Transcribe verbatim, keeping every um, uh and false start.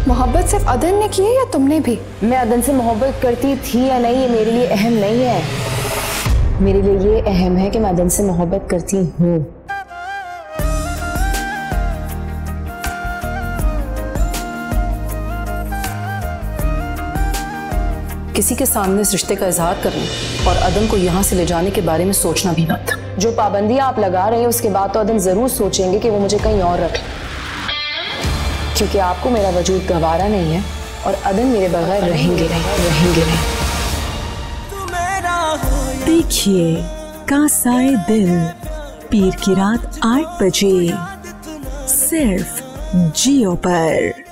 मोहब्बत सिर्फ अदन ने की है या तुमने भी? मैं अदन से मोहब्बत करती थी या नहीं ये मेरे लिए अहम नहीं है। मेरे लिए ये अहम है कि मैं अदन से मोहब्बत करती हूँ। किसी के सामने इस रिश्ते का इजहार करना और अदन को यहाँ से ले जाने के बारे में सोचना भी मत। जो पाबंदियां आप लगा रहे हैं उसके बाद तो अदन जरूर सोचेंगे कि वो मुझे कहीं और रख, क्योंकि आपको मेरा वजूद गवारा नहीं है और अदन मेरे बगैर रहेंगे नहीं रहेंगे नहीं। देखिए कासाए दिल पीर की रात आठ बजे सिर्फ जियो पर।